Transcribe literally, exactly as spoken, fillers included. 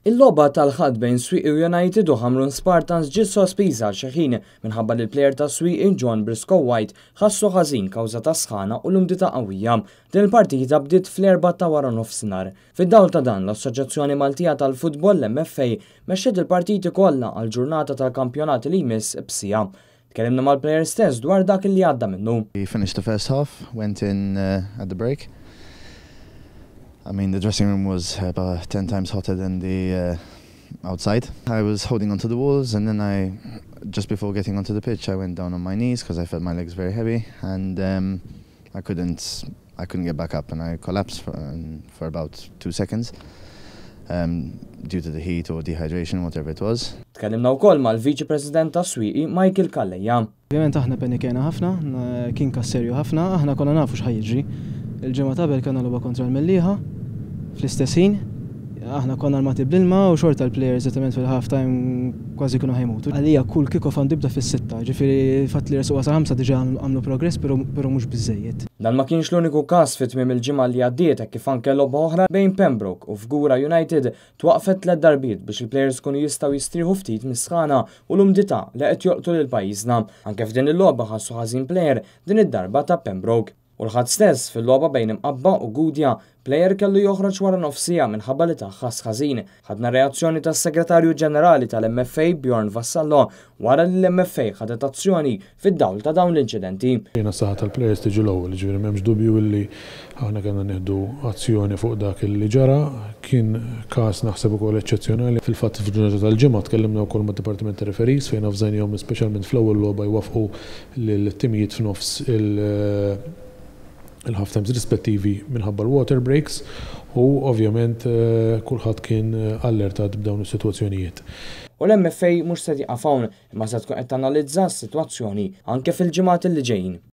Il-logħba tal-ħadd bejn Swieqi United u Hamrun Spartans ġiet sospiża għal xi ħin minħabba li l-plejer ta' Swieqi John Briscoe White ħassu ħażin kawża ta' sħana u l-umdità qawwija. Din il-partita bdiet fl-erba' ta' wara nofsinhar. Fid-dawl ta' dan l-Assoċjazzjoni Maltija tal-Futbol l-M F A mexxiet il-partiti kollha għal ġurnata tal-kampjonat li jmiss bsija. Tkellimna mal-plejer stess dwar dak li għadda minnu. We finished the first half, went in uh, at the break. I mean, the dressing room was about ten times hotter than the uh, outside. I was holding onto the walls, and then I, just before getting onto the pitch, I went down on my knees because I felt my legs very heavy, and um, I couldn't, I couldn't get back up, and I collapsed for, um, for about two seconds um, due to the heat or dehydration, whatever it was. Tkellimna wkoll mal-Viċi President ta' Swieqi Michael Kalleja. Ovvjament aħna penikena ħafna, kien kasserju ħafna, aħna konna nafu x'ħajjiġri. Il-ġimgħa qabel kellna logħba kontra l-Mellieħa fl-istess ħin, aħna konna armati bl-ilma u xorta l-plejers eżattament fil-half time kważi kienu ħajmutu. Għalija kull kick-off għandu jibda fis-sitta, ġifieri fatt li rasuqa sa ħamsa diġà għamlu progress però mhux biżżejjed. Dan ma kienx l-uniku każ fi tmiem il-ġimgħa li għaddiet kif anke logħba oħra bejn Pembroke u Fgura United twaqfet tliet darbiet biex il-plejers kunu jistgħu jistrieħu ftit mis-sħana u l-umdità li qed joqtu lil pajjiżna. Anke f'din il-logħba ħassu ħażin plejer din id-darba ta' Pembroke. U l-ħadd stess fil-logħba bejn Imqabba u Gudja plejer kellu joħroġ wara nofsija minħabba li taħħas ħażin. Ħadna reazzjoni tas-Segretarju Ġenerali tal-M F A Bjorn Vassallo wara li l-M F A ħadet azzjoni fid-dawl ta' dawn l-inċidenti. Jiena saħħa tal-plejers tiġi l-ewwel, ġifieri m'hemmx dubju li aħna kellna nieħdu azzjoni fuq dak li ġara, kien każ naħseb ukoll eċċezzjonali. Fil-fatt fil-ġurnata tal-ġimgħa tkellimna wkoll mad-Dipartiment ta' Referees fejn avżajnihom speċjalment fl-ewwel logħba jwaffqu lill-timijiet f'nofs il- il-half times rispettivi minħabba l-water breaks u ovvjament kulħadd kien allertat b'dawn is-sitwazzjonijiet. U l-M F A mhux se tieqaf hawn imma se tkun qed tanalizza s-sitwazzjoni anke fil-ġimgħat li ġejjin.